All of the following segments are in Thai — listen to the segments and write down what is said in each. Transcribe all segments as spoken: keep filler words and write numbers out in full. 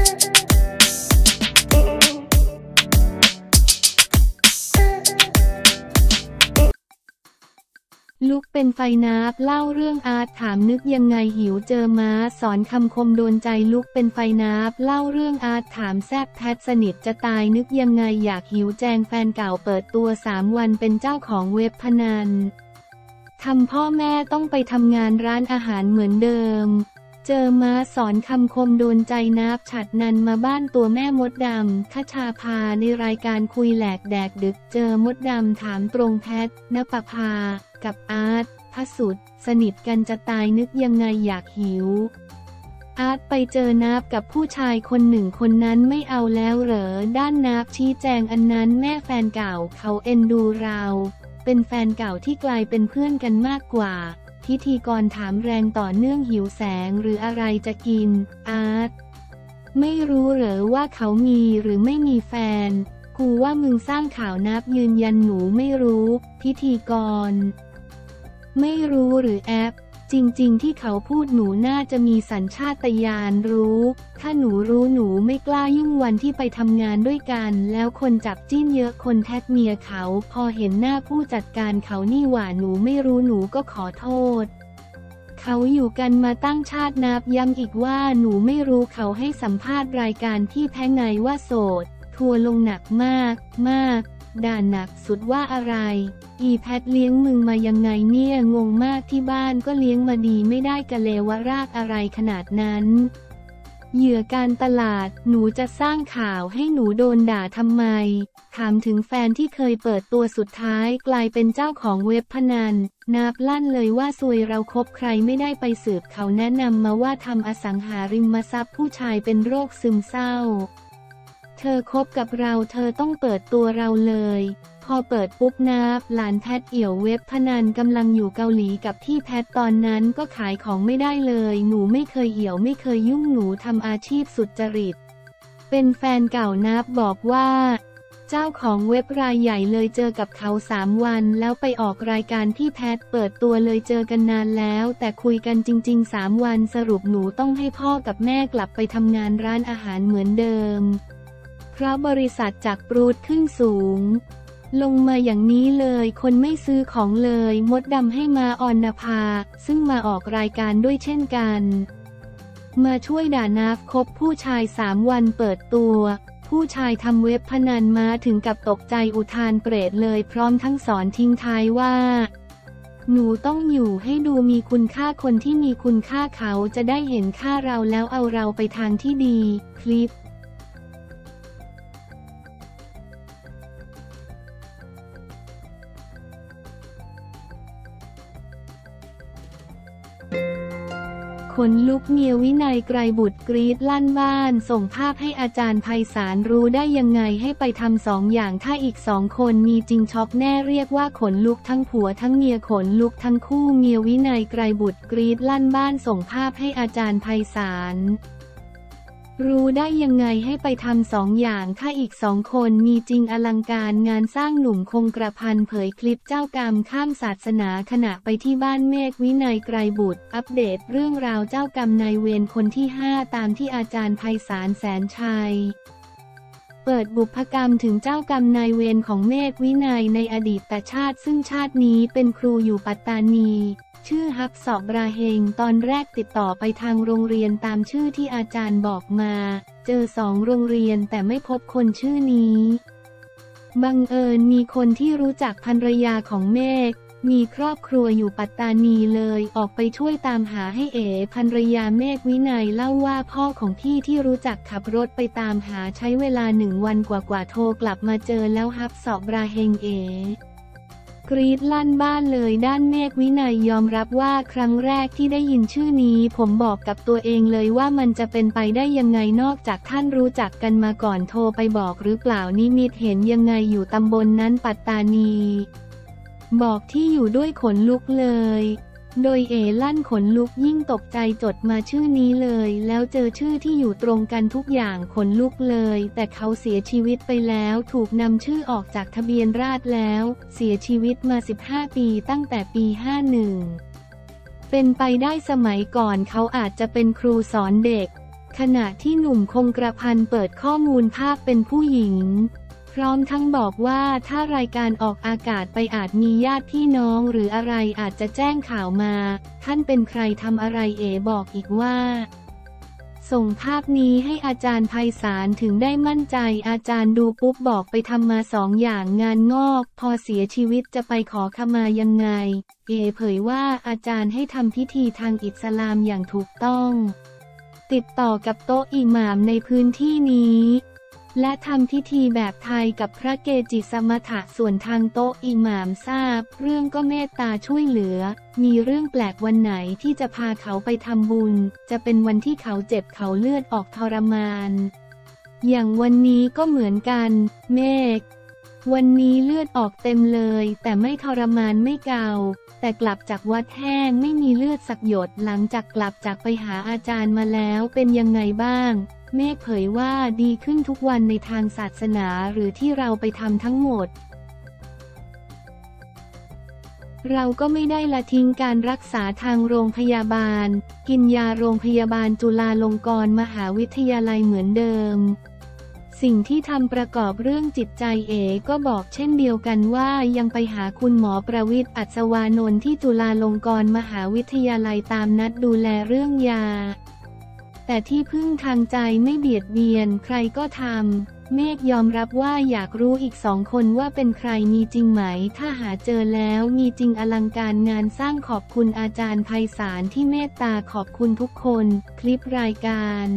ลุกเป็นไฟนับเล่าเรื่องอาร์ตถามนึกยังไงหิวเจอม้าสอนคำคมโดนใจลุกเป็นไฟนับเล่าเรื่องอาร์ตถามแซบแพทสนิทจะตายนึกยังไงอยากหิวแจงแฟนเก่าเปิดตัวสามวันเป็นเจ้าของเว็บพนันทำพ่อแม่ต้องไปทำงานร้านอาหารเหมือนเดิมเจอม้าสอนคำคมโดนใจนับฉัดนันมาบ้านตัวแม่มดดำคชาภาในรายการคุยแหลกแดกดึกเจอมดดำถามตรงแพทณปภากับอาร์ตพระสุดสนิทกันจะตายนึกยังไงอยากหิวอาร์ตไปเจอนับกับผู้ชายคนหนึ่งคนนั้นไม่เอาแล้วเหรอด้านนับชี้แจงอันนั้นแม่แฟนเก่าเขาเอ็นดูเราเป็นแฟนเก่าที่กลายเป็นเพื่อนกันมากกว่าพิธีกรถามแรงต่อเนื่องหิวแสงหรืออะไรจะกินอาร์ตไม่รู้เหรอว่าเขามีหรือไม่มีแฟนกูว่ามึงสร้างข่าวนับยืนยันหนูไม่รู้พิธีกรไม่รู้หรือแอปจริงๆที่เขาพูดหนูน่าจะมีสัญชาตญาณรู้ถ้าหนูรู้หนูไม่กล้ายุ่งวันที่ไปทำงานด้วยกันแล้วคนจับจิ้นเยอะคนแท็กเมียเขาพอเห็นหน้าผู้จัดการเขานี่หว่าหนูไม่รู้หนูก็ขอโทษเขาอยู่กันมาตั้งชาตินับย้ำอีกว่าหนูไม่รู้เขาให้สัมภาษณ์รายการที่แพ้ไงว่าโสดทัวร์ลงหนักมากมากด่าหนักสุดว่าอะไรอีแพทเลี้ยงมึงมายังไงเนี่ยงงมากที่บ้านก็เลี้ยงมาดีไม่ได้กะเลวรากอะไรขนาดนั้นเหยื่อการตลาดหนูจะสร้างข่าวให้หนูโดนด่าทำไมถามถึงแฟนที่เคยเปิดตัวสุดท้ายกลายเป็นเจ้าของเว็บพนันนับลั่นเลยว่าซวยเราคบใครไม่ได้ไปสืบเขาแนะนำมาว่าทำอสังหาริมทรัพย์ผู้ชายเป็นโรคซึมเศร้าเธอคบกับเราเธอต้องเปิดตัวเราเลยพอเปิดปุ๊บนับหลานแพทเอี่ยวเว็บพนันกำลังอยู่เกาหลีกับที่แพทตอนนั้นก็ขายของไม่ได้เลยหนูไม่เคยเหี่ยวไม่เคยยุ่งหนูทำอาชีพสุจริตเป็นแฟนเก่านับบอกว่าเจ้าของเว็บรายใหญ่เลยเจอกับเขาสามวันแล้วไปออกรายการที่แพทเปิดตัวเลยเจอกันนานแล้วแต่คุยกันจริงๆสามวันสรุปหนูต้องให้พ่อกับแม่กลับไปทำงานร้านอาหารเหมือนเดิมเพราะบริษัทจากปรูดขึ้นสูงลงมาอย่างนี้เลยคนไม่ซื้อของเลยมดดำให้มาออนภาซึ่งมาออกรายการด้วยเช่นกันมาช่วยด่านับคบผู้ชายสามวันเปิดตัวผู้ชายทำเว็บพนันมาถึงกับตกใจอุทานเปรตเลยพร้อมทั้งสอนทิ้งท้ายว่าหนูต้องอยู่ให้ดูมีคุณค่าคนที่มีคุณค่าเขาจะได้เห็นค่าเราแล้วเอาเราไปทางที่ดีคลิปขนลุกเมียวินัยไกรบุตรกรีดลั่นบ้านส่งภาพให้อาจารย์ไพศาลรู้ได้ยังไงให้ไปทำสองอย่างถ้าอีกสองคนมีจริงช็อกแน่เรียกว่าขนลุกทั้งผัวทั้งเมียขนลุกทั้งคู่เมียวินัยไกรบุตรกรีดลั่นบ้านส่งภาพให้อาจารย์ไพศาลรู้ได้ยังไงให้ไปทำสองอย่างถ้าอีกสองคนมีจริงอลังการงานสร้างหนุ่มคงกระพันเผยคลิปเจ้ากรรมข้ามศาสนาขณะไปที่บ้านเมฆวินัยไกรบุตรอัปเดตเรื่องราวเจ้ากรรมนายเวรคนที่ห้าตามที่อาจารย์ไพศาลแสนชัยเปิดบุพกรรมถึงเจ้ากรรมนายเวรของเมฆวินัยในอดีตชาติซึ่งชาตินี้เป็นครูอยู่ปัตตานีชื่อฮับสอบบราเฮงตอนแรกติดต่อไปทางโรงเรียนตามชื่อที่อาจารย์บอกมาเจอสองโรงเรียนแต่ไม่พบคนชื่อนี้บังเอิญมีคนที่รู้จักภรรยาของเมฆมีครอบครัวอยู่ปัตตานีเลยออกไปช่วยตามหาให้เอ๋ภรรยาเมฆวินัยเล่าว่าพ่อของพี่ที่รู้จักขับรถไปตามหาใช้เวลาหนึ่งวันกว่าๆโทรกลับมาเจอแล้วฮับสอบบราเฮงเอกรีดลั่นบ้านเลยด้านเมฆวินัยยอมรับว่าครั้งแรกที่ได้ยินชื่อนี้ผมบอกกับตัวเองเลยว่ามันจะเป็นไปได้ยังไงนอกจากท่านรู้จักกันมาก่อนโทรไปบอกหรือเปล่านิมิตเห็นยังไงอยู่ตำบล น, นั้นปัตตานีบอกที่อยู่ด้วยขนลุกเลยโดยเอลั่นขนลุกยิ่งตกใจจดมาชื่อนี้เลยแล้วเจอชื่อที่อยู่ตรงกันทุกอย่างขนลุกเลยแต่เขาเสียชีวิตไปแล้วถูกนำชื่อออกจากทะเบียนราษฎร์แล้วเสียชีวิตมาสิบห้าปีตั้งแต่ปีห้าสิบเป็นไปได้สมัยก่อนเขาอาจจะเป็นครูสอนเด็กขณะที่หนุ่มคงกระพันเปิดข้อมูลภาพเป็นผู้หญิงพร้อมทั้งบอกว่าถ้ารายการออกอากาศไปอาจมีญาติพี่น้องหรืออะไรอาจจะแจ้งข่าวมาท่านเป็นใครทำอะไรเอ๋บอกอีกว่าส่งภาพนี้ให้อาจารย์ไพศาลถึงได้มั่นใจอาจารย์ดูปุ๊บบอกไปทำมาสองอย่างงานงอกพอเสียชีวิตจะไปขอขมายังไงเอ๋เผยว่าอาจารย์ให้ทำพิธีทางอิสลามอย่างถูกต้องติดต่อกับโต๊ะอิหม่ามในพื้นที่นี้และทำพิธีแบบไทยกับพระเกจิสมถะส่วนทางโต๊ะอิหม่ามทราบเรื่องก็เมตตาช่วยเหลือมีเรื่องแปลกวันไหนที่จะพาเขาไปทำบุญจะเป็นวันที่เขาเจ็บเขาเลือดออกทรมานอย่างวันนี้ก็เหมือนกันเมฆวันนี้เลือดออกเต็มเลยแต่ไม่ทรมานไม่เกาแต่กลับจากวัดแห้งไม่มีเลือดสักหยดหลังจากกลับจากไปหาอาจารย์มาแล้วเป็นยังไงบ้างเมฆเผยว่าดีขึ้นทุกวันในทางศาสนาหรือที่เราไปทำทั้งหมดเราก็ไม่ได้ละทิ้งการรักษาทางโรงพยาบาลกินยาโรงพยาบาลจุฬาลงกรณ์มหาวิทยาลัยเหมือนเดิมสิ่งที่ทำประกอบเรื่องจิตใจเอ๋ก็บอกเช่นเดียวกันว่ายังไปหาคุณหมอประวิตรอัศวานนท์ที่จุฬาลงกรณ์มหาวิทยาลัยตามนัดดูแลเรื่องยาแต่ที่พึ่งทางใจไม่เบียดเบียนใครก็ทำเมฆยอมรับว่าอยากรู้อีกสองคนว่าเป็นใครมีจริงไหมถ้าหาเจอแล้วมีจริงอลังการงานสร้างขอบคุณอาจารย์ไพศาลที่เมตตาขอบคุณทุกคนคลิปรายการ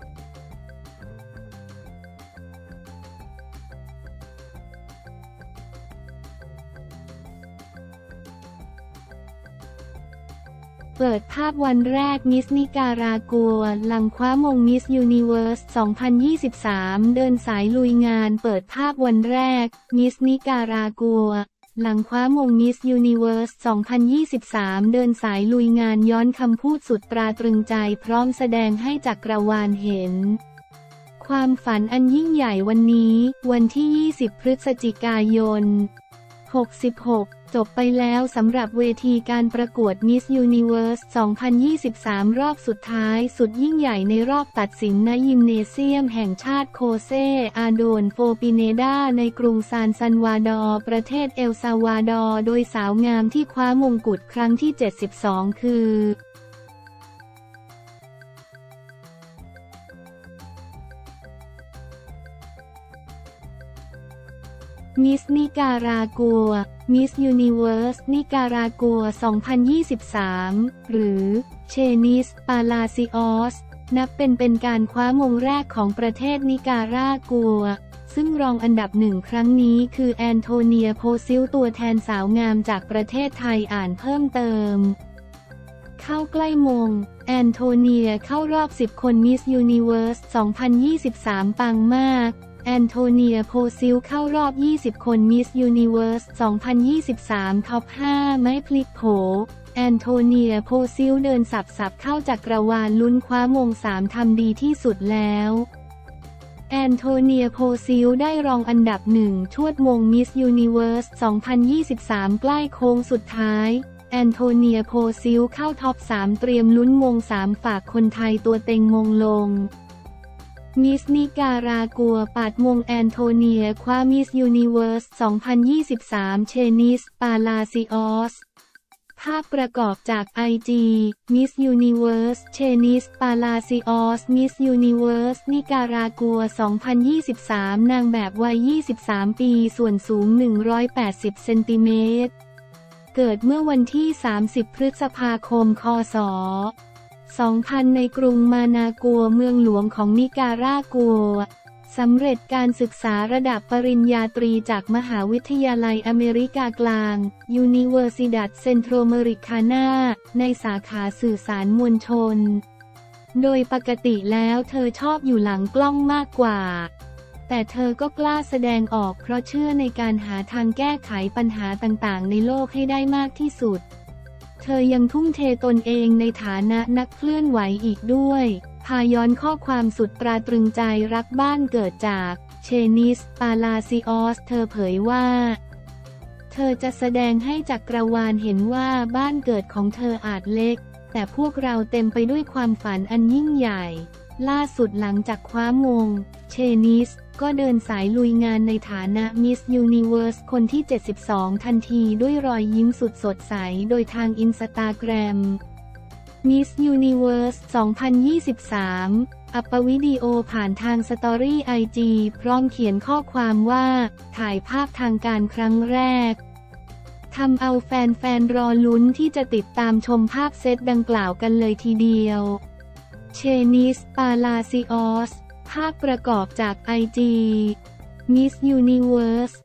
เปิดภาพวันแรกมิสนิการากัวหลังคว้ามงมิสยูนิเวิร์ส สองพันยี่สิบสาม เดินสายลุยงานเปิดภาพวันแรกมิสนิการากัวหลังคว้ามงมิสยูนิเวิร์ส สองพันยี่สิบสาม เดินสายลุยงานย้อนคำพูดสุดตราตรึงใจพร้อมแสดงให้จักรวาลเห็นความฝันอันยิ่งใหญ่วันนี้วันที่ยี่สิบพฤศจิกายนหกสิบหกจบไปแล้วสำหรับเวทีการประกวด Miss Universe สองพันยี่สิบสาม รอบสุดท้ายสุดยิ่งใหญ่ในรอบตัดสินณยิมเนเซียมแห่งชาติโคเซอาโดนโฟปิเนดาในกรุงซานซันวาดอร์ประเทศเอลซาวาดอร์โดยสาวงามที่คว้ามงกุฎครั้งที่ เจ็ดสิบสอง คือมิสนิการากัวมิสยูนิเวิร์สนิการากัว สองพันยี่สิบสาม หรือเชนิสปาลาซิออสนับเป็นเป็นการคว้ามงแรกของประเทศนิการากัวซึ่งรองอันดับหนึ่งครั้งนี้คือแอนโทเนียโพซิลตัวแทนสาวงามจากประเทศไทยอ่านเพิ่มเติมเข้าใกล้มงแอนโทเนียเข้ารอบสิบคนมิสยูนิเวิร์ส สองพันยี่สิบสาม ปังมากแอนโทเนียโพซิลเข้ารอบยี่สิบคนมิสยูนิเวิร์ส สองพันยี่สิบสาม ท็อป ห้า ไม่พลิกโผแอนโทเนียโพซิลเดินสับสับเข้าจักรวาลลุ้นคว้ามงสามทำดีที่สุดแล้วแอนโทเนียโพซิลได้รองอันดับหนึ่งชวดมงมิสยูนิเวิร์ส สองพันยี่สิบสาม ใกล้โค้งสุดท้ายแอนโทเนียโพซิลเข้าท็อปสามเตรียมลุ้นมงสามฝากคนไทยตัวเต็งมงลงมิสนิการากัวปาดมงแอนโทเนียคว้ามิสยูนิเวิร์ส สองพันยี่สิบสาม เชนิสปาลาซิออสภาพประกอบจาก ไอ จี Miss Universe เชนิสปาลาซิออส Miss Universe นิการากัว สองพันยี่สิบสาม นางแบบวัย ยี่สิบสาม ปีส่วนสูง หนึ่งร้อยแปดสิบ เซนติเมตรเกิดเมื่อวันที่ สามสิบ พฤษภาคม คศสองพัน ในกรุงมานากัวเมืองหลวงของนิการากัวสำเร็จการศึกษาระดับปริญญาตรีจากมหาวิทยาลัยอเมริกากลาง Universidad Centroamericana ในสาขาสื่อสารมวลชนโดยปกติแล้วเธอชอบอยู่หลังกล้องมากกว่าแต่เธอก็กล้าแสดงออกเพราะเชื่อในการหาทางแก้ไขปัญหาต่างๆในโลกให้ได้มากที่สุดเธอยังทุ่มเทตนเองในฐานะนักเคลื่อนไหวอีกด้วยพาย้อนข้อความสุดตราตรึงใจรักบ้านเกิดจากเชนิสปาลาซิออสเธอเผยว่าเธอจะแสดงให้จักรวาลเห็นว่าบ้านเกิดของเธออาจเล็กแต่พวกเราเต็มไปด้วยความฝันอันยิ่งใหญ่ล่าสุดหลังจากคว้ามงเชนิสก็เดินสายลุยงานในฐานะ Miss Universe คนที่ เจ็ดสิบสอง ทันทีด้วยรอยยิ้มสุดสดใสโดยทางอินสตาแกรม Miss Universe สองพันยี่สิบสาม อัปวิดีโอผ่านทางสตอรี่ไอจีพร้อมเขียนข้อความว่าถ่ายภาพทางการครั้งแรกทำเอาแฟนๆรอลุ้นที่จะติดตามชมภาพเซตดังกล่าวกันเลยทีเดียวเชนิส ปาลาซิออสภาพประกอบจากไอจี Miss Universe